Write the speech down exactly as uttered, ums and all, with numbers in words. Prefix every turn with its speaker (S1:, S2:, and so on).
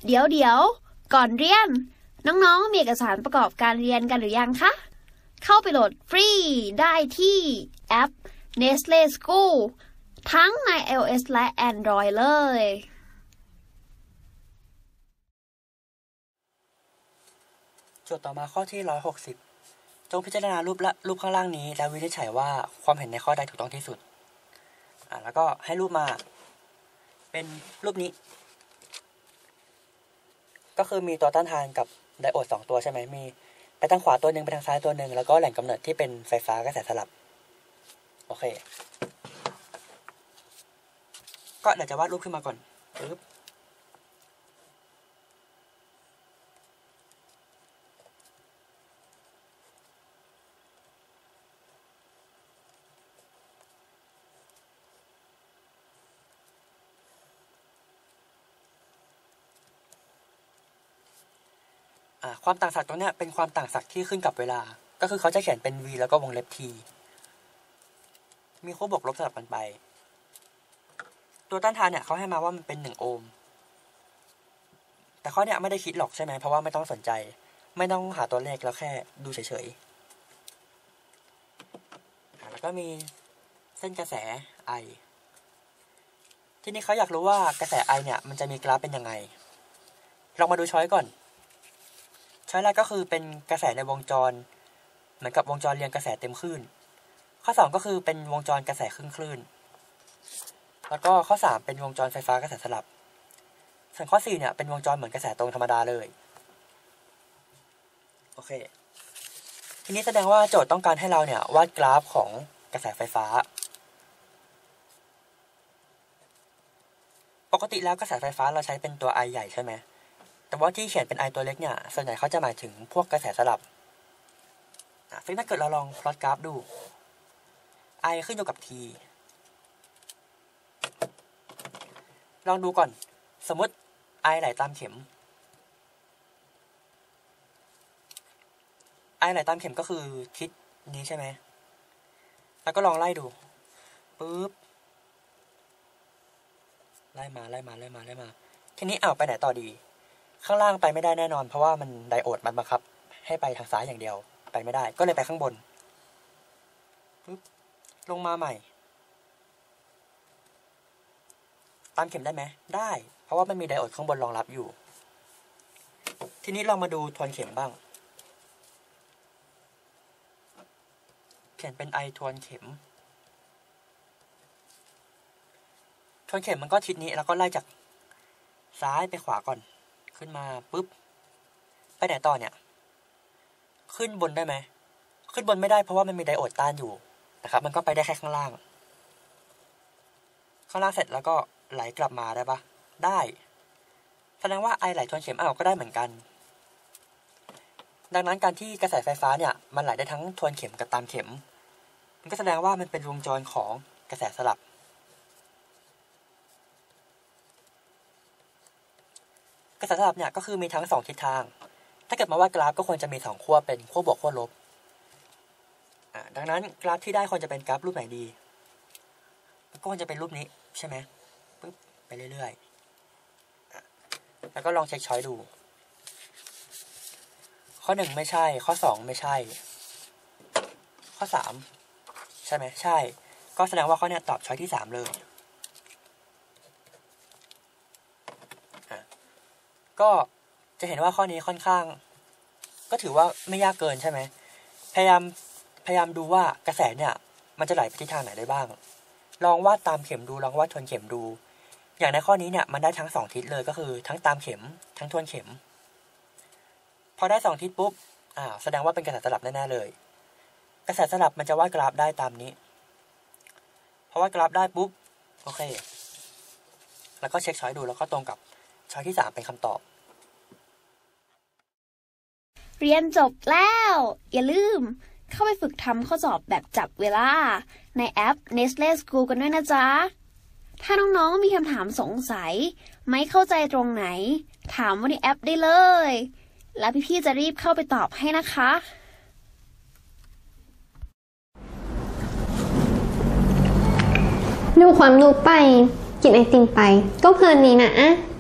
S1: เดี๋ยวเดี๋ยวก่อนเรียนน้องๆมีเอกสารประกอบการเรียนกันหรือยังคะเข้าไปโหลดฟรีได้ที่แอป Nestle School ทั้งใน iOS และ Android เลย
S2: โจทย์ต่อมาข้อที่หนึ่งร้อยหกสิบจงพิจารณารูปละรูปข้างล่างนี้แล้ววินิจฉัยว่าความเห็นในข้อใดถูกต้องที่สุดอ่าแล้วก็ให้รูปมาเป็นรูปนี้ก็คือมีตัวต้านทานกับไดโอดสองตัวใช่ไหมมีไปทางขวาตัวหนึ่งไปทางซ้ายตัวหนึ่งแล้วก็แหล่งกำเนิดที่เป็นไฟฟ้ากระแสสลับโอเคก็เดี๋ยวจะวาดรูปขึ้นมาก่อนปึ๊บความต่างศักย์ตรงนี้เป็นความต่างศักย์ที่ขึ้นกับเวลาก็คือเขาจะเขียนเป็น v แล้วก็วงเล็บ t มีคู่บวกลบสลับกันไปตัวต้านทานเนี่ยเขาให้มาว่ามันเป็นหนึ่งโอห์มแต่ข้อเนี้ยไม่ได้คิดหรอกใช่ไหมเพราะว่าไม่ต้องสนใจไม่ต้องหาตัวเลขแล้วแค่ดูเฉยๆแล้วก็มีเส้นกระแส I ทีนี้เขาอยากรู้ว่ากระแส I เนี่ยมันจะมีกราฟเป็นยังไงลองมาดูช้อยก่อนช้อยแรกก็คือเป็นกระแสในวงจรเหมือนกับวงจรเรียงกระแสเต็มคลื่นข้อสองก็คือเป็นวงจรกระแสครึ่งคลื่นแล้วก็ข้อสามเป็นวงจรไฟฟ้ากระแสสลับส่วนข้อสี่เนี่ยเป็นวงจรเหมือนกระแสตรงธรรมดาเลยโอเคทีนี้แสดงว่าโจทย์ต้องการให้เราเนี่ยวาดกราฟของกระแสไฟฟ้าปกติแล้วกระแสไฟฟ้าเราใช้เป็นตัว I ใหญ่ใช่ไหมแต่ว่าที่เขียนเป็น I ตัวเล็กเนี่ยส่วนใหญ่เขาจะหมายถึงพวกกระแสสลับซึ่งถ้าเกิดเราลองพลอตกราฟดู I ขึ้นอยู่กับ T ลองดูก่อนสมมติ I ไหลตามเข็ม I ไหลตามเข็มก็คือทิศนี้ใช่ไหมแล้วก็ลองไล่ดูปึ๊บไล่มาไล่มาไล่มาไล่มาทีนี้เอาไปไหนต่อดีข้างล่างไปไม่ได้แน่นอนเพราะว่ามันไดโอดมันบังคับให้ไปทางซ้ายอย่างเดียวไปไม่ได้ก็เลยไปข้างบนปึ๊บลงมาใหม่ตามเข็มได้ไหมได้เพราะว่ามันมีไดโอดข้างบนรองรับอยู่ทีนี้เรามาดูทวนเข็มบ้างเขียนเป็น I ทวนเข็มทวนเข็มมันก็ทิศนี้แล้วก็ไล่จากซ้ายไปขวาก่อนขึ้นมาปุ๊บไปไหนต่อเนี่ยขึ้นบนได้ไหมขึ้นบนไม่ได้เพราะว่ามันมีไดโอดต้านอยู่นะครับมันก็ไปได้แค่ข้างล่างข้างล่างเสร็จแล้วก็ไหลกลับมาได้ปะได้แสดงว่า I ไหลทวนเข็มอ้าวก็ได้เหมือนกันดังนั้นการที่กระแสไฟฟ้าเนี่ยมันไหลได้ทั้งทวนเข็มกับตามเข็มมันก็แสดงว่ามันเป็นวงจรของกระแสสลับกระแสสลับเนี่ยก็คือมีทั้งสองทิศทางถ้าเกิดมาวาดกราฟก็ควรจะมีสองขั้วเป็นขั้วบวกขั้วลบอ่าดังนั้นกราฟที่ได้ควรจะเป็นกราฟรูปไหนดีก็ควรจะเป็นรูปนี้ใช่ไหมปึ๊บไปเรื่อยๆแล้วก็ลองเช็คช้อยดูข้อหนึ่งไม่ใช่ข้อสองไม่ใช่ข้อสามใช่ไหมใช่ก็แสดงว่าข้อนี้ตอบช้อยที่สามเลยก็จะเห็นว่าข้อนี้ค่อนข้างก็ถือว่าไม่ยากเกินใช่ไหมพยายามพยายามดูว่ากระแสเนี่ยมันจะไหลไปทิศทางไหนได้บ้างลองวาดตามเข็มดูลองวาดทวนเข็มดูอย่างในข้อนี้เนี่ยมันได้ทั้งสองทิศเลยก็คือทั้งตามเข็มทั้งทวนเข็มพอได้สองทิศปุ๊บอ่าแสดงว่าเป็นกระแสสลับแน่ๆเลยกระแสสลับมันจะวาดกราฟได้ตามนี้พอวาดกราฟได้ปุ๊บโอเคแล้วก็เช็คช้อยดูแล้วก็ตรงกับช้อยที่สามเป็นคำตอบ
S1: เรียนจบแล้วอย่าลืมเข้าไปฝึกทำข้อสอบแบบจับเวลาในแอป Nestle School กันด้วยนะจ๊ะถ้าน้องๆมีคำถามสงสัยไม่เข้าใจตรงไหนถามว่าในแอปได้เลยแล้วพี่ๆจะรีบเข้าไปตอบให้นะคะ
S3: ดูความรู้ไปกินไอติมไปก็เพลินนี้นะ